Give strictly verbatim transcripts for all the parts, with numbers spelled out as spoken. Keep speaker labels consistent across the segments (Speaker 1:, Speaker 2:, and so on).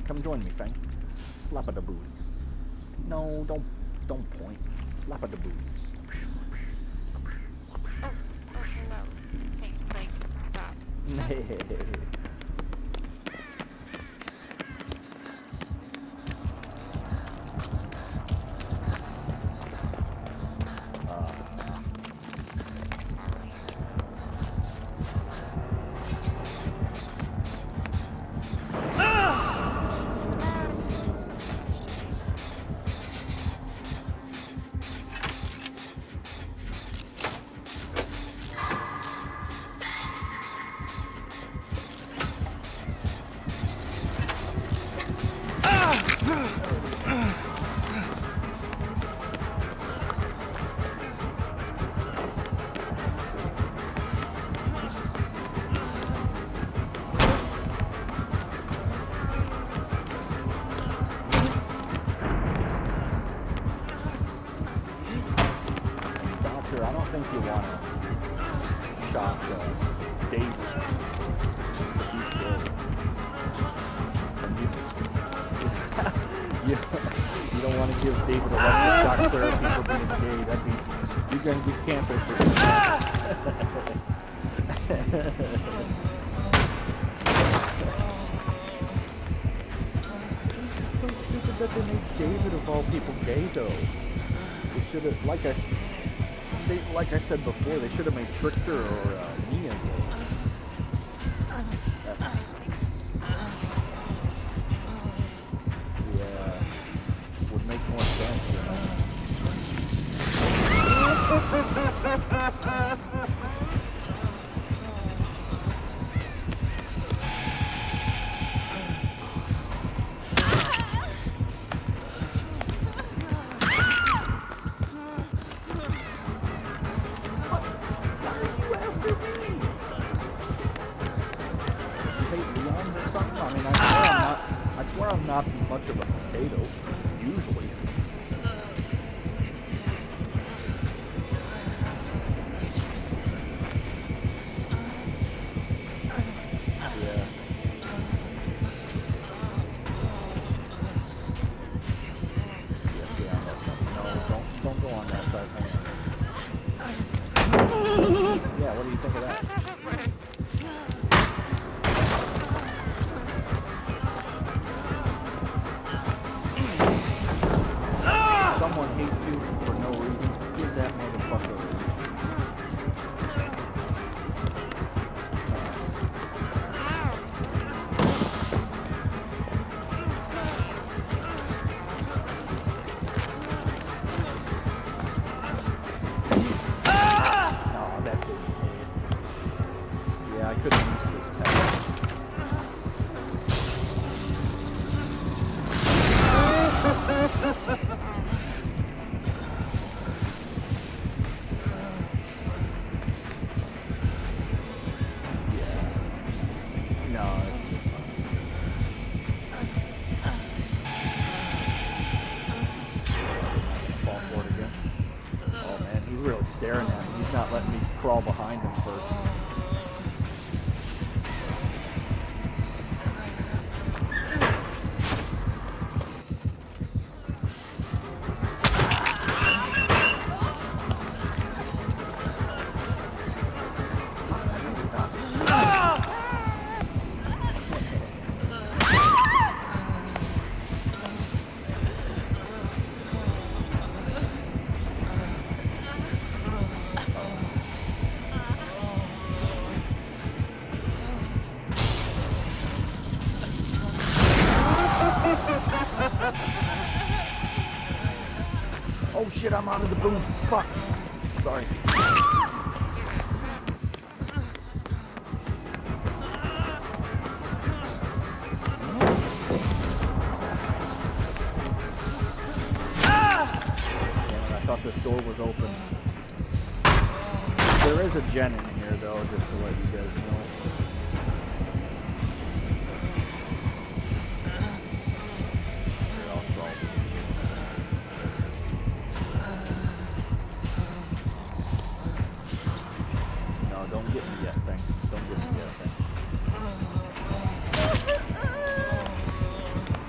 Speaker 1: come join me, Fang. Slap at the booty. No, don't, don't point. Slap at the booty.
Speaker 2: Oh, oh no. Thanks, like, stop.
Speaker 1: I don't think you want to shock uh, David. He's good. And you, you, you don't want to give David electroshock therapy for being gay. That'd be, you're going to get cancer for that. It's so stupid that they made David of all people gay, though. They should have, like I They, like I said before, they should have made Trickster or uh, Mia gay. Yeah, would make more sense, you know? I'm not much of a potato, usually. Yeah. Yes, yeah, no, don't, don't go on that side. Yeah, what do you think of that? Someone hates you for no reason. Give that motherfucker a reason. Oh, that didn't hit. Yeah, I couldn't use this tag. Staring at me. He's not letting me crawl behind him first. Oh shit, I'm out of the boom. Fuck. Sorry. Damn, I thought this door was open. There is a gen in here though, just to let you guys know. Don't get me yet, thanks. Don't get me yet, thanks.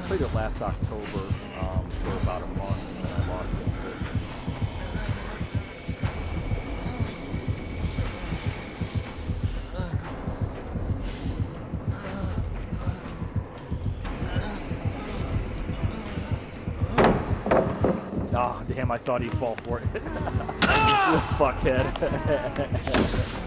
Speaker 1: played it last October um, for about a month, and then I lost interest. Ah, oh, damn, I thought he'd fall for it. You fuckhead.